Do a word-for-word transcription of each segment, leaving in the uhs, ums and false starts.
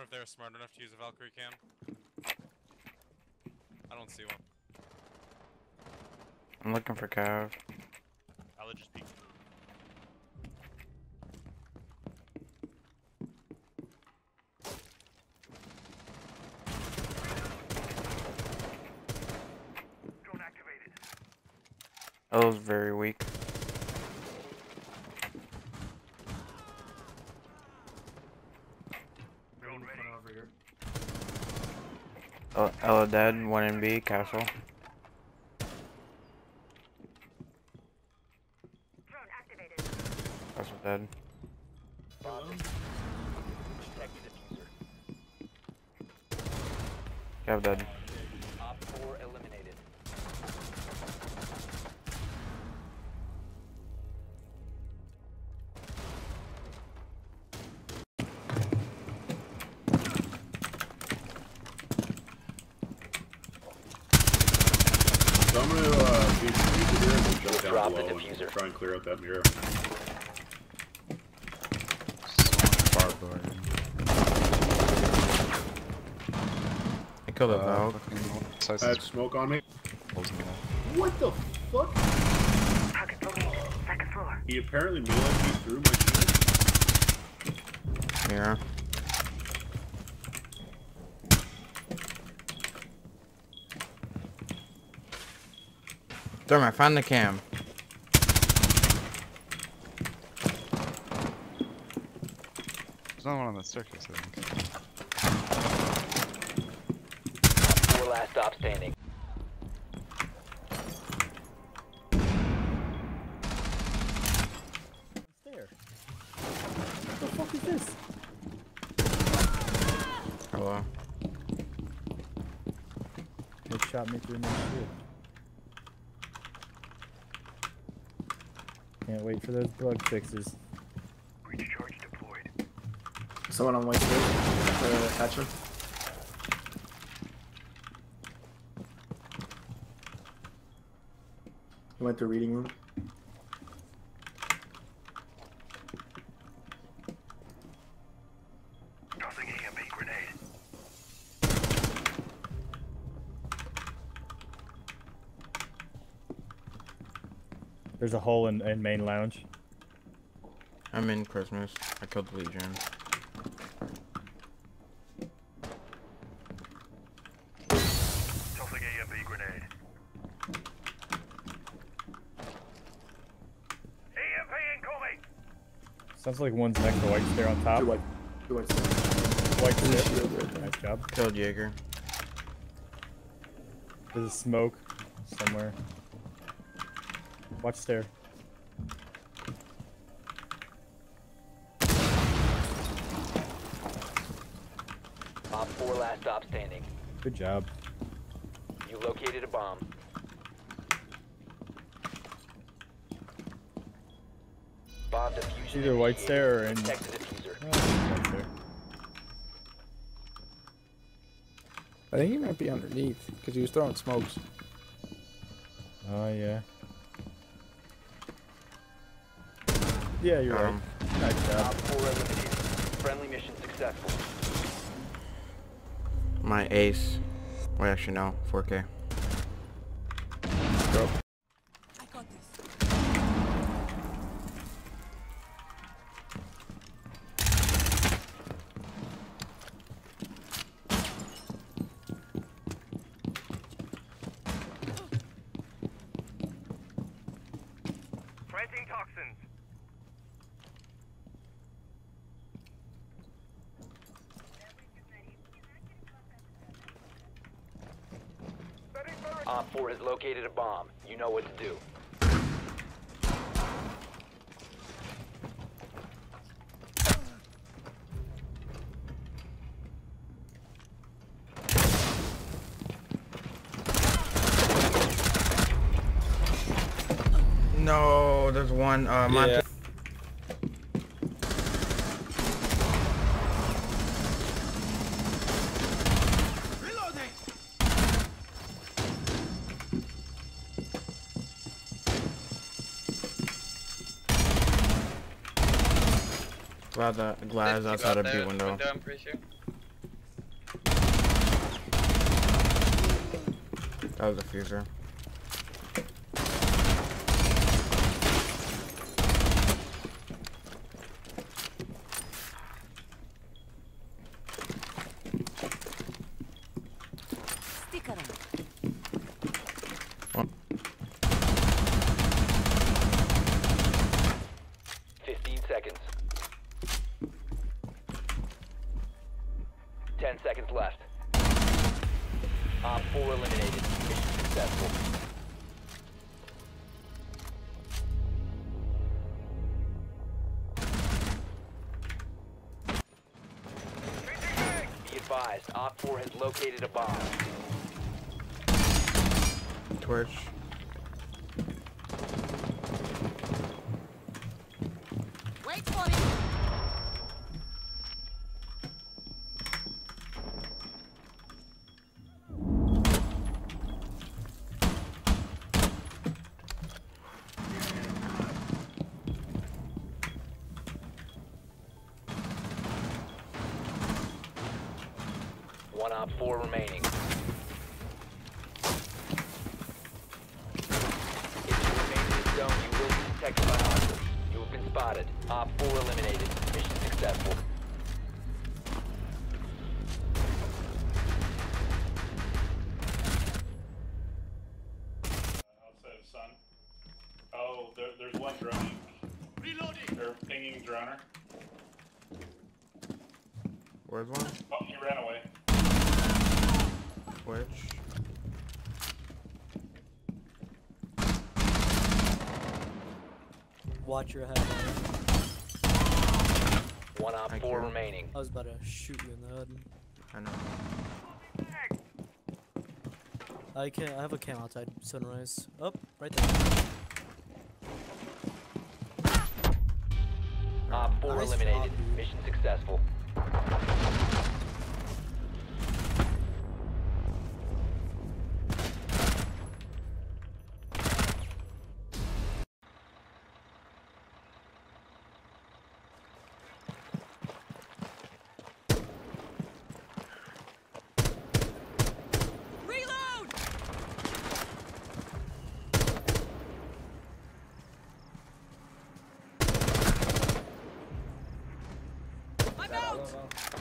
wonder if they're smart enough to use a Valkyrie cam. I don't see one. I'm looking for Cav. I'll just peek. Drone activated. That was very weak. Drone ready. Over here. Oh, Ella dead, one in B, castle. Drone activated. Castle dead. Protect the diffuser. Cav dead. Op four eliminated. So I'm gonna uh, beat the here and then jump Drop down the below diffuser. and try and clear out that mirror. I killed a Uh, Valk. I had smoke on me. What the fuck? Target located. Second floor. He apparently melee me through my shield. Mirror. Thermite, find the cam. There's another one on the staircase, I think. Four last stop standing. There. What the fuck is this? Hello. It shot me through my shield. Can't wait for those bug fixes. Breach charge deployed. Someone on white stairs. Uh, Thatcher. He went to reading room. Tossing E M P grenade. There's a hole in, in main lounge. I'm in Christmas. I killed the Legion. Tossing E M P grenade. E M P incoming! Sounds like one's next to white stair on top. Two white. Two white stairs. White There's a stair. shield right there. Nice job. Killed Jaeger. There's a smoke somewhere. Watch stair. Op four last stop standing. Good job. You located a bomb. Bomb diffusion. Either white initiated. stair or in. Protect the diffuser. Oh, white stair. I think he might be underneath because he was throwing smokes. Oh yeah. Yeah, you're Got right. him. Nice job. Op four eliminated. Friendly mission successful. My ace. Wait, actually no. four K. Go. I got this. Planting toxins. Op four has located a bomb. You know what to do. No, there's one. Uh, Monte. Yeah. Glad that glass outside of B window. window, I'm pretty sure. That was a fuser. Stick around. fifteen seconds. ten seconds left. Op four eliminated. Mission successful. Be advised, Op four has located a bomb. Twitch. Wait for it. One Op four remaining. If you remain in this zone, you will be detected by hostiles. You have been spotted. Op four eliminated. Mission successful. Outside of sun. Oh, there, there's one droning. Reloading. They're pinging droner. Where's one? Oh, he ran away. Twitch. Watch your head. One Op Thank four you. remaining. I was about to shoot you in the head. I know. I can I have a cam outside sunrise. Up, oh, right there. Op four Nice eliminated. job, dude. Mission successful. Reload! I'm out!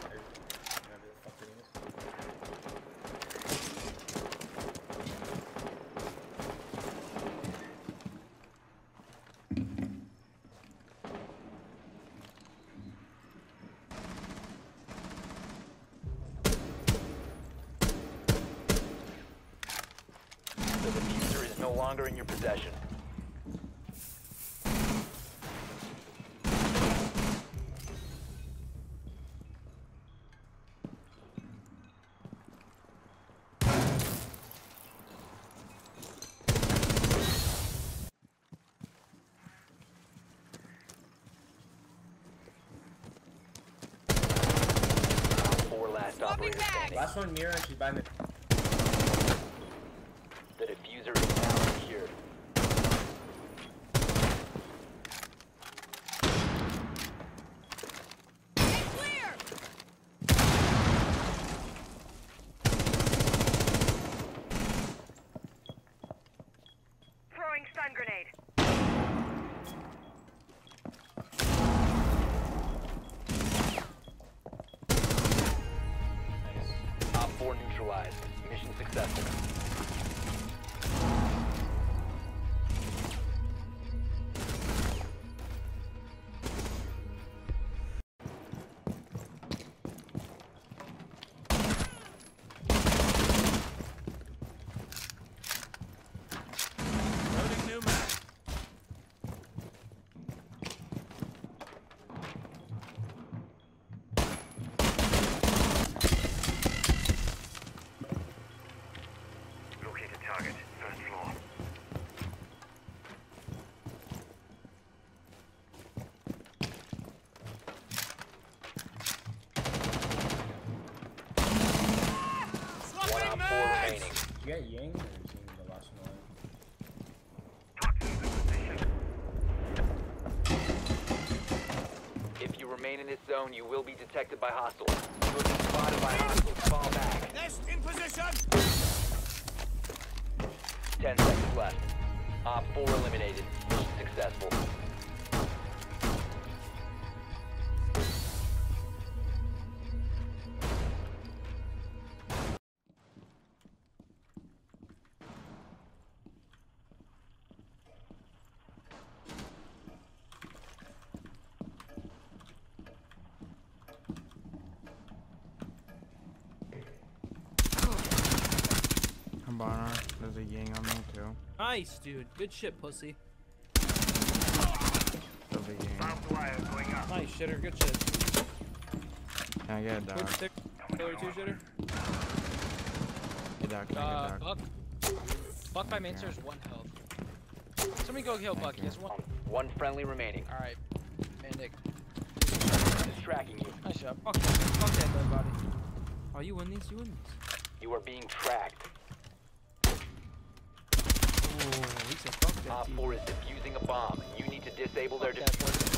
The diffuser is no longer in your possession. Four last operators standing. Last one, Mira, and she's by me. The diffuser is now secured. Clear! Throwing stun grenade. Op four neutralized. Mission successful. Loading new map. Located target. First floor. One Op four remaining. You got Yang or is he the last one? Toxins in position. If you remain in this zone, you will be detected by hostiles. You have been spotted by hostiles. Fall back. Nest in position. Ten seconds left. Op four eliminated. Mission successful. I'm Bonner. There's a Ying on me too. Nice, dude. Good shit, pussy. There's a Ying. Nice, shitter. Good shit. Can I get a dog? Good stick. Killer two, shitter. Get dog, can I Uh, get a dog? Buck. Buck by main stairs, one health. Somebody go heal Buck. He has one. One friendly remaining. Alright. Mandic. Is tracking you. Nice job. Fuck that. Fuck that dead body. Oh, you win these? You win these. You are being tracked. Oh, he said fuck that. Op dude. four is defusing a bomb. You need to disable their Fuck that, diffuser.